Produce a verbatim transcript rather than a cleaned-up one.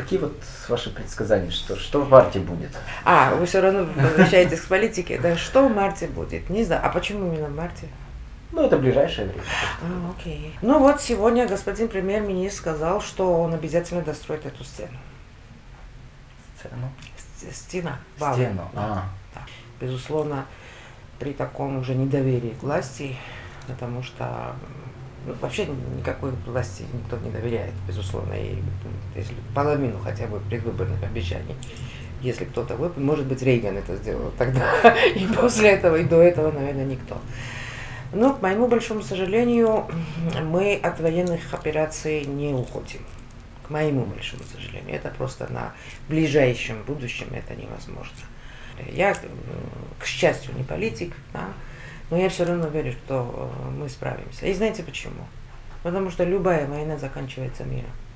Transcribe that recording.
какие вот ваши предсказания, что, что в марте будет? А, вы все равно возвращаетесь к политике. Да что в марте будет? Не знаю. А почему именно в марте? Ну, это ближайшее время. А, окей. Ну вот сегодня господин премьер-министр сказал, что он обязательно достроит эту стену. Сцену? Стена. Вал. Стену. А. Да. Безусловно, при таком уже недоверии к власти, потому что ну, вообще никакой власти никто не доверяет, безусловно, и если половину хотя бы предвыборных обещаний, если кто-то выполнил, может быть, Рейган это сделал тогда, и после этого, и до этого, наверное, никто. Но, к моему большому сожалению, мы от военных операций не уходим. К моему большому сожалению. Это просто на ближайшем будущем это невозможно. Я, к счастью, не политик, да, но я все равно верю, что мы справимся. И знаете почему? Потому что любая война заканчивается миром.